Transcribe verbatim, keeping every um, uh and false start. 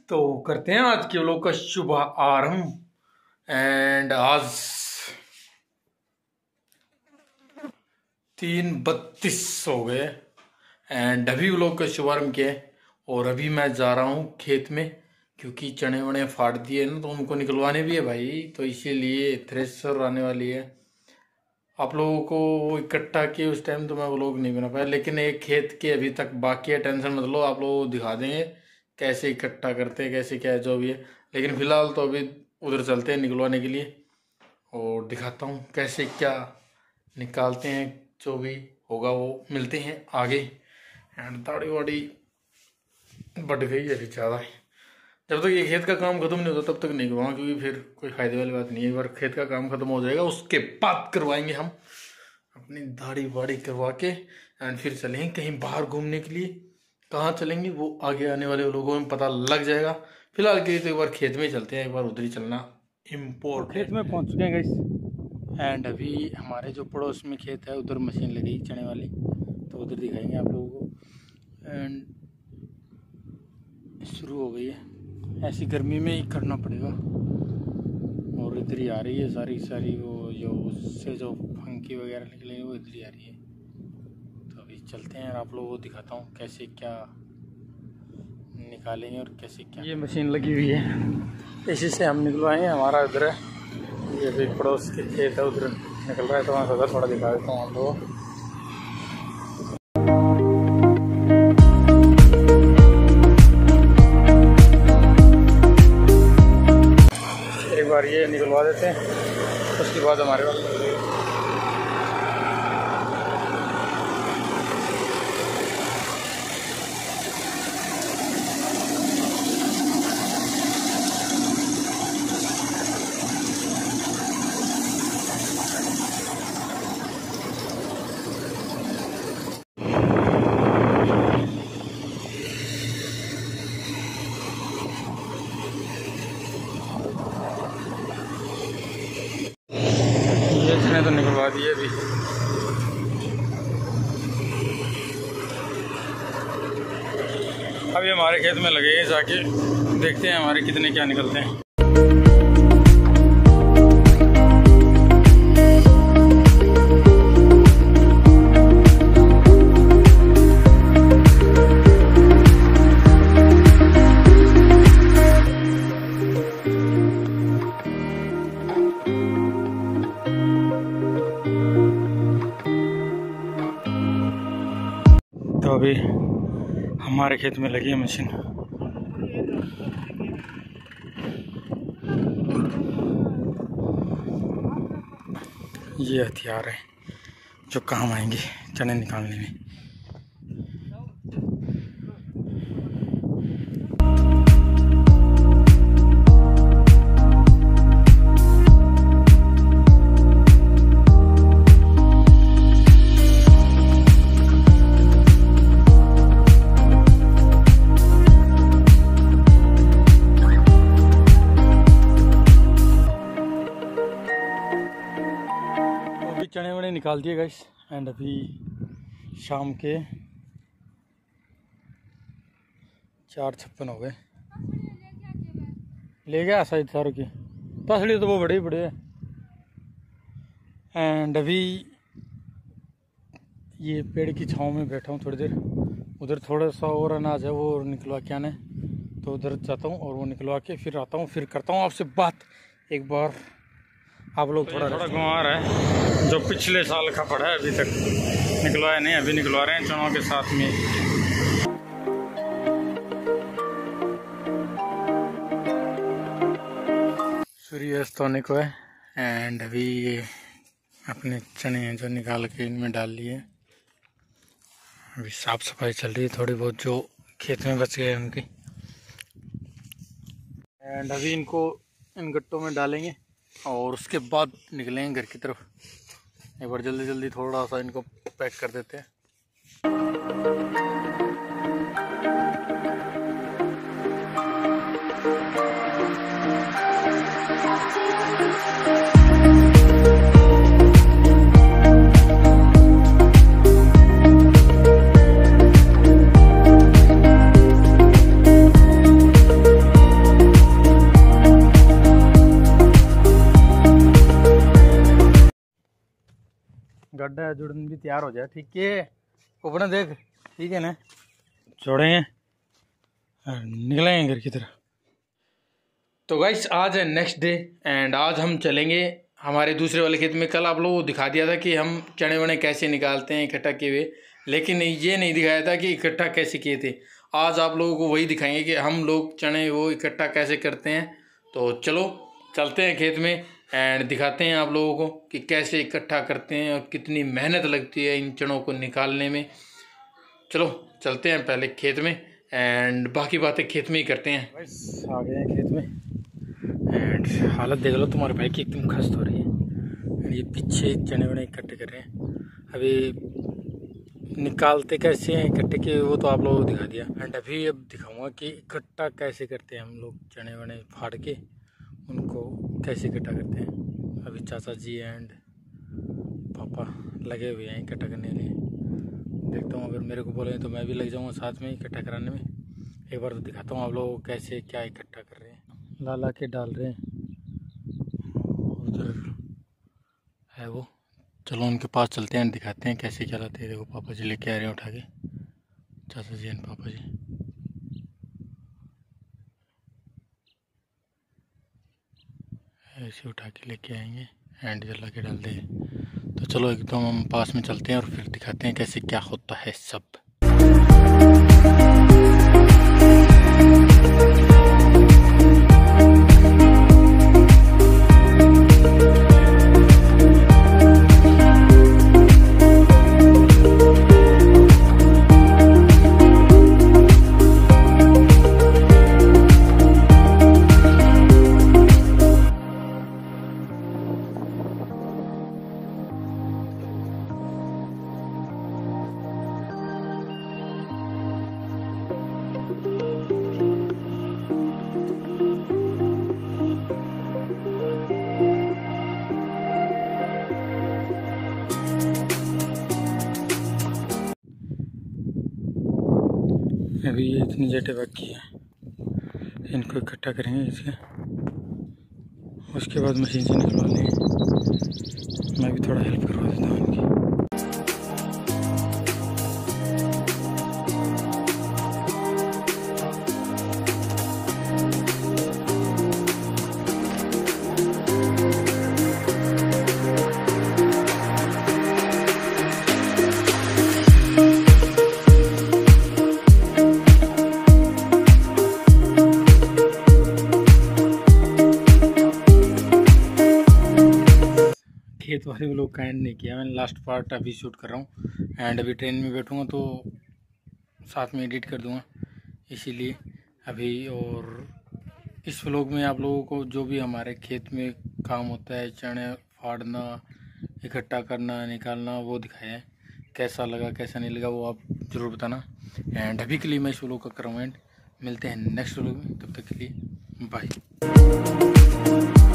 तो करते हैं आज के व्लॉग का शुभ आरंभ। एंड आज तीन बत्तीस हो गए एंड अभी व्लॉग का शुभारंभ किया है। और अभी मैं जा रहा हूँ खेत में क्योंकि चने वने फाड़ दिए ना, तो उनको निकलवाने भी है भाई, तो इसीलिए थ्रेशर आने वाली है। आप लोगों को वो इकट्ठा किए उस टाइम तो मैं व्लॉग नहीं बना पाया, लेकिन एक खेत के अभी तक बाकी है, टेंशन मत लो, आप लोगों को दिखा देंगे कैसे इकट्ठा करते हैं, कैसे क्या है जो भी है। लेकिन फिलहाल तो अभी उधर चलते हैं निकलवाने के लिए और दिखाता हूँ कैसे क्या निकालते हैं, जो भी होगा वो मिलते हैं आगे। एंड दाढ़ी वाड़ी बढ़ गई है अभी ज़्यादा, जब तक ये खेत का काम खत्म नहीं होता तब तक नहीं करवाऊंगा, क्योंकि फिर कोई फायदे वाली बात नहीं है। एक बार खेत का काम खत्म हो जाएगा उसके बाद करवाएंगे हम अपनी दाढ़ी वाड़ी करवा के, एंड फिर चलेंगे कहीं बाहर घूमने के लिए। कहाँ चलेंगे वो आगे आने वाले लोगों में पता लग जाएगा। फिलहाल के लिए तो एक बार खेत में चलते हैं, एक बार उधर ही चलना इम्पोर्टेंट। खेत में पहुँच चुके हैं गाइस, एंड अभी हमारे जो पड़ोस में खेत है उधर मशीन लगी चने वाली, तो उधर दिखाएंगे आप लोगों को। एंड शुरू हो गई है, ऐसी गर्मी में ही करना पड़ेगा। और इधर ही आ रही है सारी सारी वो जो उससे जो फंकी वगैरह निकलेंगे वो इधर ही आ रही है। तो अभी चलते हैं और आप लोगों को दिखाता हूँ कैसे क्या निकालेंगे और कैसे क्या। ये मशीन लगी हुई है, इसी से हम निकलवाएंगे। हमारा उधर है, ये भी पड़ोस के खेत है, उधर निकल रहा है, तो वहाँ से थोड़ा दिखा देता हूँ आप लोगों को। बार ये निकलवा देते हैं, उसके बाद हमारे पास तो निकलवा दिए अभी। अभी हमारे खेत में लगे हैं, जाके देखते हैं हमारे कितने क्या निकलते हैं। तो अभी हमारे खेत में लगी है मशीन। ये हथियार है जो काम आएंगे चने निकालने में। चने वने निकाल दिए गाइस, एंड अभी शाम के चार छप्पन हो गए। ले गया शायद सारों की तसली, तो वो बड़े ही बड़े हैं। एंड अभी ये पेड़ की छांव में बैठा हूँ थोड़ी देर, उधर थोड़ा सा और अनाज है वो निकलवा के आने, तो उधर जाता हूँ और वो निकलवा के फिर आता हूँ, फिर करता हूँ आपसे बात एक बार। आप लोग थोड़ा थोड़ा घुमा रहे हैं, जो पिछले साल का पड़ा है अभी तक निकलवाया नहीं, अभी निकलवा रहे हैं चनों के साथ में। सूर्यास्त होने को है, एंड अभी ये अपने चने हैं जो निकाल के इनमें डाल लिए। अभी साफ सफाई चल रही है थोड़ी बहुत, जो खेत में बच गए उनकी। एंड अभी इनको इन गट्टों में डालेंगे और उसके बाद निकलेंगे घर की तरफ। एक बार जल्दी जल्दी थोड़ा सा इनको पैक कर देते हैं। साढ़ा जुड़न भी तैयार हो जाए। ठीक है अपना देख, ठीक है ना, छोड़ेंगे और निकलेंगे घर की तरफ। तो गाइस आज है नेक्स्ट डे एंड आज हम चलेंगे हमारे दूसरे वाले खेत में। कल आप लोगों को दिखा दिया था कि हम चने वने कैसे निकालते हैं इकट्ठा किए हुए, लेकिन ये नहीं दिखाया था कि इकट्ठा कैसे किए थे। आज आप लोगों को वही दिखाएंगे कि हम लोग चने वो इकट्ठा कैसे करते हैं। तो चलो चलते हैं खेत में एंड दिखाते हैं आप लोगों को कि कैसे इकट्ठा करते हैं और कितनी मेहनत लगती है इन चनों को निकालने में। चलो चलते हैं पहले खेत में एंड बाकी बातें खेत में ही करते हैं। बस आ गए हैं खेत में एंड हालत देख लो तुम्हारे भाई की एकदम खस्त हो रही है एंड ये पीछे चने वने इकट्ठे कर रहे हैं। अभी निकालते कैसे हैं इकट्ठे के वो तो आप लोगों को दिखा दिया एंड अभी अब दिखाऊंगा कि इकट्ठा कैसे करते हैं हम लोग। चने वने फाड़ के उनको कैसे इकट्ठा करते हैं। अभी चाचा जी एंड पापा लगे हुए हैं इकट्ठा करने के लिए। देखता हूँ अगर मेरे को बोले तो मैं भी लग जाऊँगा साथ में इकट्ठा कराने में। एक बार तो दिखाता हूँ आप लोगों को कैसे क्या इकट्ठा कर रहे हैं। ला ला के डाल रहे हैं, उधर है वो। चलो उनके पास चलते हैं दिखाते हैं कैसे क्या लाते हैं। देखो पापा जी लेके आ रहे हैं उठा के, चाचा जी एंड पापा जी। ऐसे उठा के लेके आएंगे एंड इधर ला के डाल देंगे। तो चलो एकदम हम पास में चलते हैं और फिर दिखाते हैं कैसे क्या होता है सब। अभी ये इतनी जटे बाकी है, इनको इकट्ठा करेंगे इसके, उसके बाद मशीन से निकलवा लेंगे। मैं भी थोड़ा हेल्प करवा देता हूँ इनकी। खेत वाले लोग का एंड नहीं किया मैंने, लास्ट पार्ट अभी शूट कर रहा हूँ एंड अभी ट्रेन में बैठूँगा तो साथ में एडिट कर दूँगा इसीलिए अभी। और इस व्लॉग में आप लोगों को जो भी हमारे खेत में काम होता है, चने फाड़ना, इकट्ठा करना, निकालना, वो दिखाया है। कैसा लगा कैसा नहीं लगा वो आप ज़रूर बताना एंड अभी के लिए मैं इस व्लॉग का कर रहा हूँ एंड मिलते हैं नेक्स्ट व्लॉग में। तब तक के लिए बाय।